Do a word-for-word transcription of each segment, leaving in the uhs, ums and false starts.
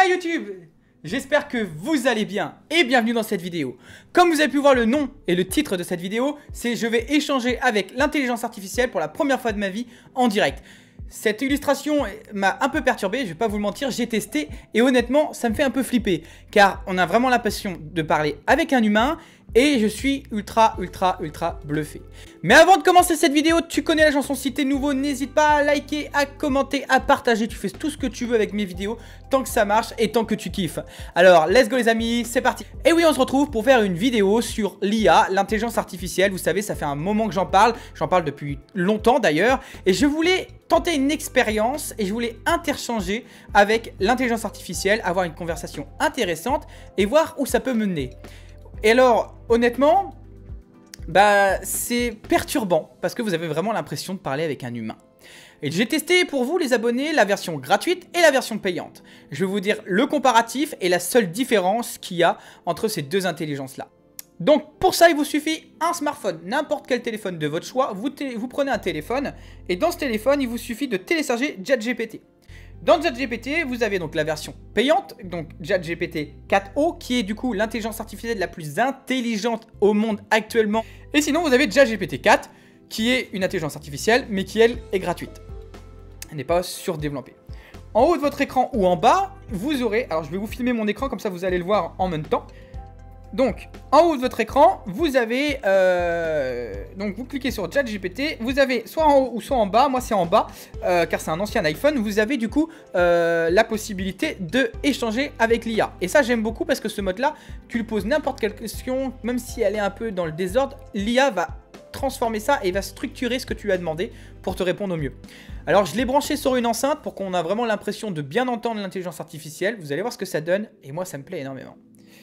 Salut YouTube! J'espère que vous allez bien et bienvenue dans cette vidéo. Comme vous avez pu voir le nom et le titre de cette vidéo, c'est je vais échanger avec l'intelligence artificielle pour la première fois de ma vie en direct. Cette illustration m'a un peu perturbé, je vais pas vous le mentir, j'ai testé et honnêtement ça me fait un peu flipper car on a vraiment l'impression de parler avec un humain et je suis ultra ultra ultra bluffé. Mais avant de commencer cette vidéo, tu connais la chanson, si t'es nouveau n'hésite pas à liker, à commenter, à partager, tu fais tout ce que tu veux avec mes vidéos tant que ça marche et tant que tu kiffes. Alors let's go les amis, c'est parti. Et oui, on se retrouve pour faire une vidéo sur l'I A, l'intelligence artificielle. Vous savez, ça fait un moment que j'en parle, j'en parle depuis longtemps d'ailleurs et je voulais tenter une expérience et je voulais interchanger avec l'intelligence artificielle, avoir une conversation intéressante et voir où ça peut mener. Et alors, honnêtement, bah, c'est perturbant parce que vous avez vraiment l'impression de parler avec un humain. Et j'ai testé pour vous les abonnés la version gratuite et la version payante. Je vais vous dire le comparatif et la seule différence qu'il y a entre ces deux intelligences-là. Donc pour ça, il vous suffit un smartphone, n'importe quel téléphone de votre choix. Vous, vous prenez un téléphone et dans ce téléphone, il vous suffit de télécharger ChatGPT. Dans ChatGPT, vous avez donc la version payante, donc ChatGPT quatre O, qui est du coup l'intelligence artificielle la plus intelligente au monde actuellement. Et sinon, vous avez ChatGPT quatre, qui est une intelligence artificielle, mais qui elle est gratuite. Elle n'est pas surdéveloppée. En haut de votre écran ou en bas, vous aurez, alors je vais vous filmer mon écran, comme ça vous allez le voir en même temps. Donc, en haut de votre écran, vous avez, euh, donc vous cliquez sur ChatGPT, vous avez soit en haut ou soit en bas, moi c'est en bas, euh, car c'est un ancien iPhone, vous avez du coup euh, la possibilité de échanger avec l'I A. Et ça j'aime beaucoup parce que ce mode-là, tu lui poses n'importe quelle question, même si elle est un peu dans le désordre, l'I A va transformer ça et va structurer ce que tu lui as demandé pour te répondre au mieux. Alors je l'ai branché sur une enceinte pour qu'on a vraiment l'impression de bien entendre l'intelligence artificielle, vous allez voir ce que ça donne, et moi ça me plaît énormément.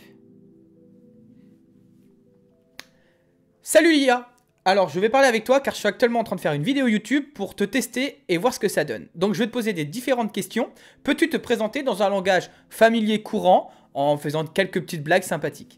Salut l'I A! Alors je vais parler avec toi car je suis actuellement en train de faire une vidéo YouTube pour te tester et voir ce que ça donne. Donc je vais te poser des différentes questions. Peux-tu te présenter dans un langage familier courant en faisant quelques petites blagues sympathiques?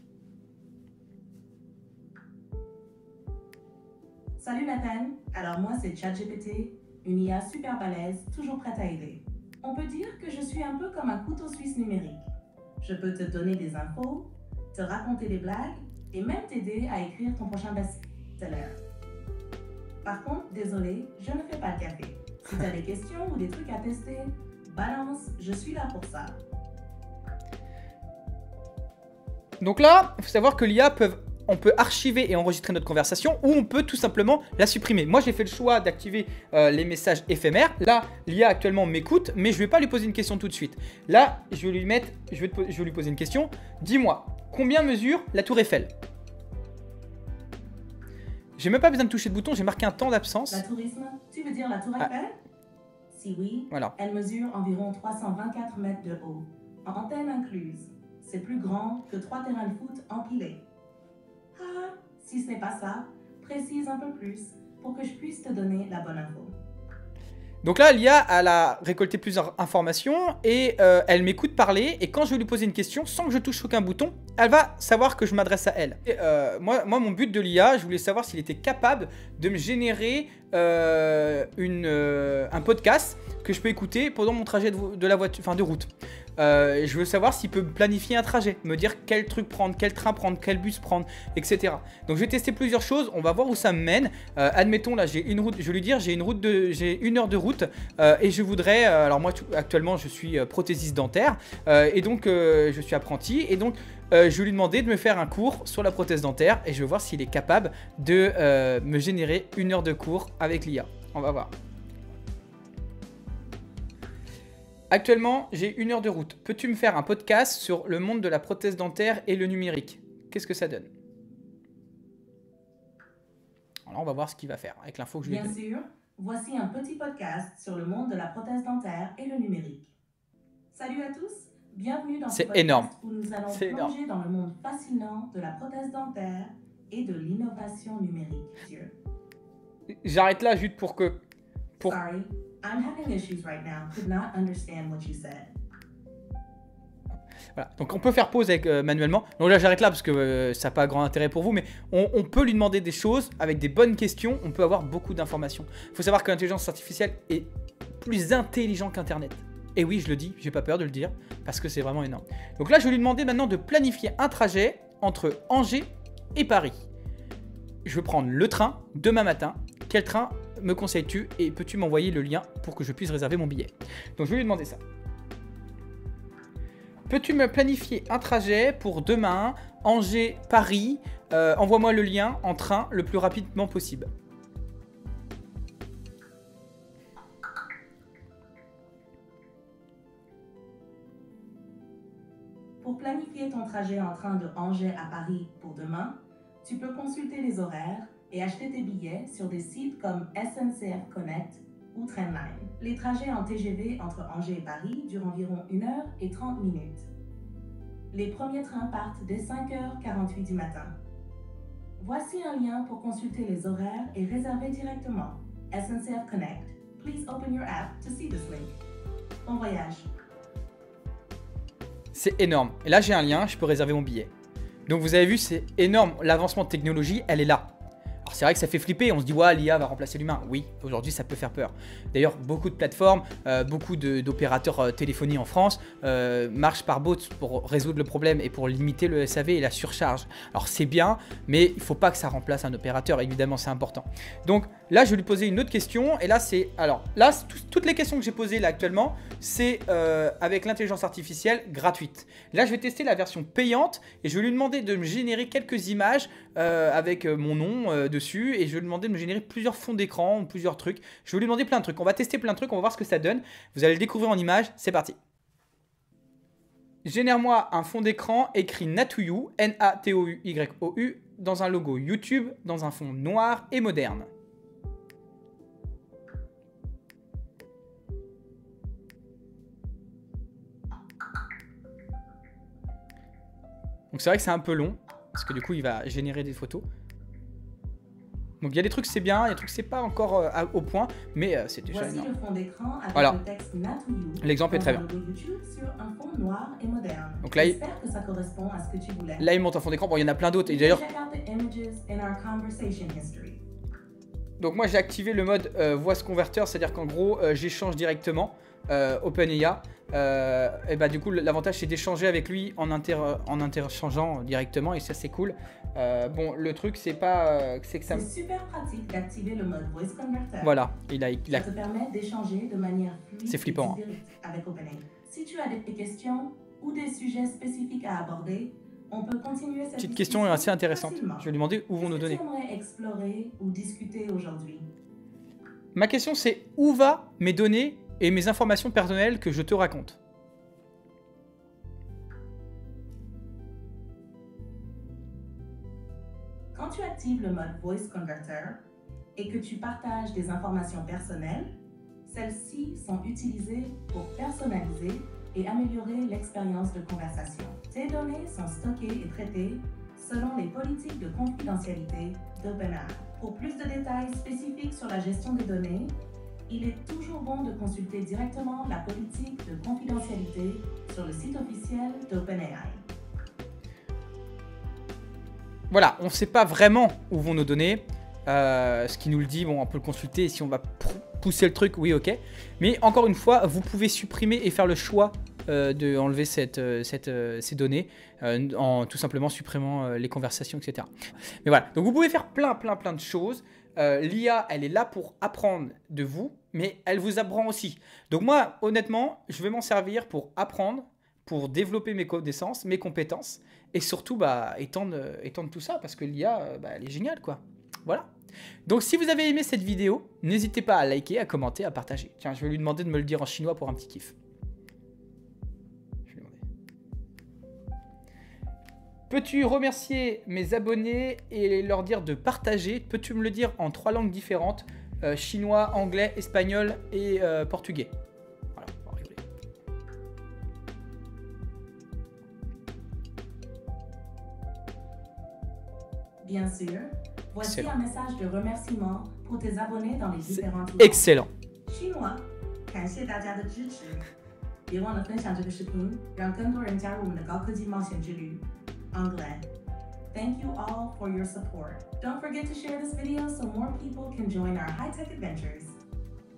Salut Nathan, alors moi c'est ChatGPT, une I A super balèze, toujours prête à aider. On peut dire que je suis un peu comme un couteau suisse numérique. Je peux te donner des infos, te raconter des blagues, et même t'aider à écrire ton prochain best-seller. Par contre, désolé, je ne fais pas le café. Si tu as des questions ou des trucs à tester, balance, je suis là pour ça. Donc là, il faut savoir que l'I A peut, on peut archiver et enregistrer notre conversation ou on peut tout simplement la supprimer. Moi, j'ai fait le choix d'activer euh, les messages éphémères. Là, l'I A actuellement m'écoute, mais je ne vais pas lui poser une question tout de suite. Là, je vais lui mettre, je vais, te, je vais lui poser une question. Dis-moi, combien mesure la tour Eiffel? J'ai même pas besoin de toucher le bouton, j'ai marqué un temps d'absence. La tourisme, tu veux dire la tour Eiffel? Ah. Si oui, voilà. Elle mesure environ trois cent vingt-quatre mètres de haut, en antenne incluse. C'est plus grand que trois terrains de foot empilés. Ah, si ce n'est pas ça, précise un peu plus pour que je puisse te donner la bonne info. Donc là, l'I A, elle a récolté plusieurs informations et euh, elle m'écoute parler. Et quand je vais lui poser une question, sans que je touche aucun bouton, elle va savoir que je m'adresse à elle. Et, euh, moi, moi, mon but de l'I A, je voulais savoir s'il était capable de me générer euh, une, euh, un podcast que je peux écouter pendant mon trajet de, de la voiture, enfin de route. Euh, je veux savoir s'il peut planifier un trajet, me dire quel truc prendre, quel train prendre, quel bus prendre, et cetera. Donc je vais tester plusieurs choses, on va voir où ça me mène. Euh, admettons là, j'ai une route, je vais lui dire, j'ai une route de, j'ai une heure de route euh, et je voudrais, euh, alors moi actuellement je suis euh, prothésiste dentaire euh, et donc euh, je suis apprenti et donc euh, je vais lui demander de me faire un cours sur la prothèse dentaire et je vais voir s'il est capable de euh, me générer une heure de cours avec l'I A. On va voir. Actuellement, j'ai une heure de route. Peux-tu me faire un podcast sur le monde de la prothèse dentaire et le numérique? Qu'est-ce que ça donne? Alors, on va voir ce qu'il va faire avec l'info que je lui ai donnée. Bien sûr, voici un petit podcast sur le monde de la prothèse dentaire et le numérique. Salut à tous, bienvenue dans ce podcast énorme. Où nous allons plonger énorme. Dans le monde fascinant de la prothèse dentaire et de l'innovation numérique. J'arrête là juste pour que... Pour... Sorry. I'm having issues right now. Could not understand what you said. Voilà, donc on peut faire pause avec euh, manuellement. Donc là j'arrête là parce que euh, ça n'a pas grand intérêt pour vous, mais on, on peut lui demander des choses avec des bonnes questions. On peut avoir beaucoup d'informations. Il faut savoir que l'intelligence artificielle est plus intelligente qu'Internet. Et oui, je le dis, j'ai pas peur de le dire, parce que c'est vraiment énorme. Donc là, je vais lui demander maintenant de planifier un trajet entre Angers et Paris. Je vais prendre le train demain matin. Quel train me conseilles-tu et peux-tu m'envoyer le lien pour que je puisse réserver mon billet? Donc je vais lui demander ça. Peux-tu me planifier un trajet pour demain, Angers-Paris? euh, Envoie-moi le lien en train le plus rapidement possible. Pour planifier ton trajet en train de Angers à Paris pour demain, tu peux consulter les horaires et acheter tes billets sur des sites comme S N C F Connect ou Trendline. Les trajets en T G V entre Angers et Paris durent environ une heure et trente minutes. Les premiers trains partent dès cinq heures quarante-huit du matin. Voici un lien pour consulter les horaires et réserver directement. S N C F Connect. Please open your app to see this link. Bon voyage. C'est énorme. Et là, j'ai un lien, je peux réserver mon billet. Donc vous avez vu, c'est énorme. L'avancement de technologie, elle est là. Alors c'est vrai que ça fait flipper, on se dit ouais, l'I A va remplacer l'humain. Oui, aujourd'hui ça peut faire peur. D'ailleurs, beaucoup de plateformes, euh, beaucoup d'opérateurs euh, téléphoniques en France euh, marchent par bots pour résoudre le problème et pour limiter le S A V et la surcharge. Alors c'est bien, mais il ne faut pas que ça remplace un opérateur, évidemment c'est important. Donc là, je vais lui poser une autre question. Et là, c'est alors là, tout, toutes les questions que j'ai posées là actuellement, c'est euh, avec l'intelligence artificielle gratuite. Là, je vais tester la version payante et je vais lui demander de me générer quelques images euh, avec mon nom euh, dessus et je vais lui demander de me générer plusieurs fonds d'écran ou plusieurs trucs. Je vais lui demander plein de trucs. On va tester plein de trucs, on va voir ce que ça donne. Vous allez le découvrir en images. C'est parti. Génère-moi un fond d'écran écrit Natuyu, N A T O U Y O U, dans un logo YouTube, dans un fond noir et moderne. Donc c'est vrai que c'est un peu long, parce que du coup il va générer des photos. Donc il y a des trucs c'est bien, il y a des trucs c'est pas encore euh, à, au point, mais euh, c'est déjà Voici énorme. le fond d'écran avec Voilà. le texte Natuyu. L'exemple est très bien. YouTube sur un fond noir et moderne. Donc là, il... J'espère que ça correspond à ce que tu voulais. Là il monte un fond d'écran, bon il y en a plein d'autres et d'ailleurs... Donc moi j'ai activé le mode euh, voice converter, c'est-à-dire qu'en gros euh, j'échange directement euh, OpenAI. Euh, et bah du coup l'avantage c'est d'échanger avec lui en, inter en interchangeant directement et ça c'est cool. Euh, bon le truc c'est pas euh, c'est que ça. C'est super pratique d'activer le mode voice converter. Voilà, il a, il a... Ça te permet d'échanger de manière fluide. C'est flippant. Et directe avec OpenAI. Si tu as des questions ou des sujets spécifiques à aborder, on peut continuer cette petite question assez intéressante. Facilement. Je vais lui demander où vont nos données. Qu'est-ce que tu aimerais explorer ou discuter aujourd'hui? Ma question c'est où va mes données et mes informations personnelles que je te raconte. Quand tu actives le mode Voice Converter et que tu partages des informations personnelles, celles-ci sont utilisées pour personnaliser et améliorer l'expérience de conversation. Tes données sont stockées et traitées selon les politiques de confidentialité d'OpenAI. Pour plus de détails spécifiques sur la gestion des données, il est toujours bon de consulter directement la politique de confidentialité sur le site officiel d'OpenAI. Voilà, on ne sait pas vraiment où vont nos données. Euh, ce qui nous le dit, bon, on peut le consulter. Si on va pousser le truc, oui, ok. Mais encore une fois, vous pouvez supprimer et faire le choix euh, d'enlever cette, cette, euh, ces données euh, en tout simplement supprimant euh, les conversations, et cetera. Mais voilà, donc vous pouvez faire plein, plein, plein de choses. Euh, L'I A, elle est là pour apprendre de vous, mais elle vous apprend aussi. Donc moi, honnêtement, je vais m'en servir pour apprendre, pour développer mes connaissances, mes compétences, et surtout bah, étendre, étendre tout ça, parce que l'I A, bah, elle est géniale, quoi. Voilà. Donc si vous avez aimé cette vidéo, n'hésitez pas à liker, à commenter, à partager. Tiens, je vais lui demander de me le dire en chinois pour un petit kiff. Peux-tu remercier mes abonnés et leur dire de partager? Peux-tu me le dire en trois langues différentes, euh, chinois, anglais, espagnol et euh, portugais? Voilà, on va rigoler. Bien sûr, voici un message de remerciement pour tes abonnés dans les différentes langues. Excellent. Chinois, 感谢大家的支持，别忘了分享这个视频，让更多人加入我们的高科技冒险之旅。Anglais. Thank you all for your support. Don't forget to share this video so more people can join our high-tech adventures.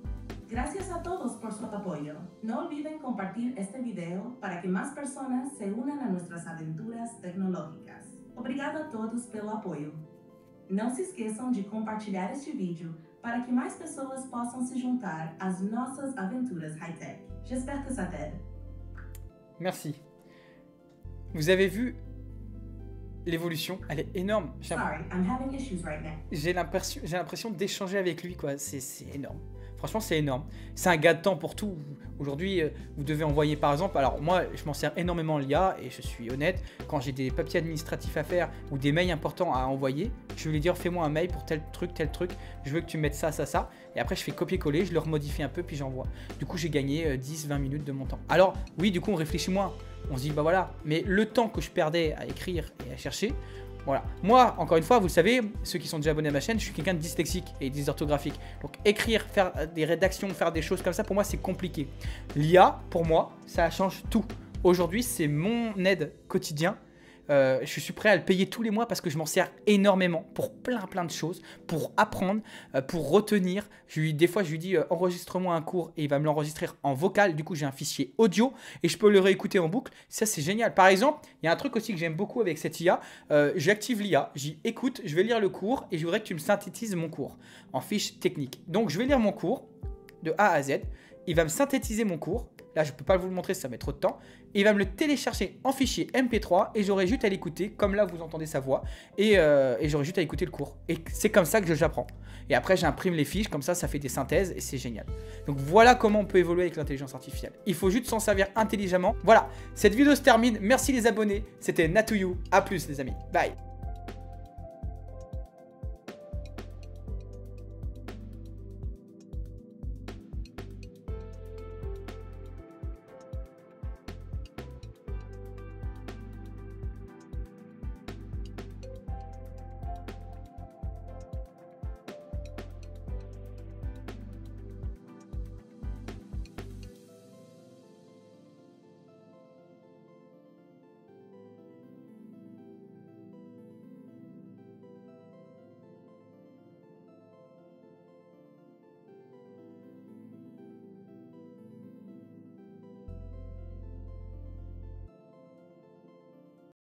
Gracias a todos por su apoyo. No olviden compartir este video para que más personas se unan a nuestras aventuras tecnológicas. Obrigado a todos pelo apoio. Não se esqueçam de compartilhar este vídeo para que mais pessoas possam se juntar às nossas aventuras high-tech. J'espère que ça t'aide. Merci. Vous avez vu l'évolution, elle est énorme. Sorry, I'm having issues right now. J'ai l'impression, j'ai l'impression d'échanger avec lui, quoi. C'est énorme. Franchement, c'est énorme. C'est un gain de temps pour tout. Aujourd'hui, vous devez envoyer par exemple... Alors moi, je m'en sers énormément l'I A et je suis honnête. Quand j'ai des papiers administratifs à faire ou des mails importants à envoyer, je vais lui dire fais-moi un mail pour tel truc, tel truc. Je veux que tu mettes ça, ça, ça. Et après, je fais copier-coller, je le remodifie un peu puis j'envoie. Du coup, j'ai gagné dix vingt minutes de mon temps. Alors oui, du coup, on réfléchit moins. On se dit bah voilà. Mais le temps que je perdais à écrire et à chercher... Voilà. Moi, encore une fois, vous le savez, ceux qui sont déjà abonnés à ma chaîne, je suis quelqu'un de dyslexique et dysorthographique. Donc écrire, faire des rédactions, faire des choses comme ça, pour moi, c'est compliqué. L'I A, pour moi, ça change tout. Aujourd'hui, c'est mon aide quotidien. Euh, je suis prêt à le payer tous les mois parce que je m'en sers énormément pour plein plein de choses, pour apprendre, euh, pour retenir. Je lui, des fois, je lui dis euh, enregistre-moi un cours et il va me l'enregistrer en vocal. Du coup, j'ai un fichier audio et je peux le réécouter en boucle. Ça, c'est génial. Par exemple, il y a un truc aussi que j'aime beaucoup avec cette I A. Euh, J'active l'I A, j'y écoute, je vais lire le cours et je voudrais que tu me synthétises mon cours en fiche technique. Donc, je vais lire mon cours de A à Z. Il va me synthétiser mon cours. Là, je ne peux pas vous le montrer, ça met trop de temps. Il va me le télécharger en fichier M P trois et j'aurai juste à l'écouter, comme là, vous entendez sa voix. Et, euh, et j'aurai juste à écouter le cours. Et c'est comme ça que j'apprends. Et après, j'imprime les fiches, comme ça, ça fait des synthèses et c'est génial. Donc voilà comment on peut évoluer avec l'intelligence artificielle. Il faut juste s'en servir intelligemment. Voilà, cette vidéo se termine. Merci les abonnés. C'était Natuyou. A plus les amis. Bye.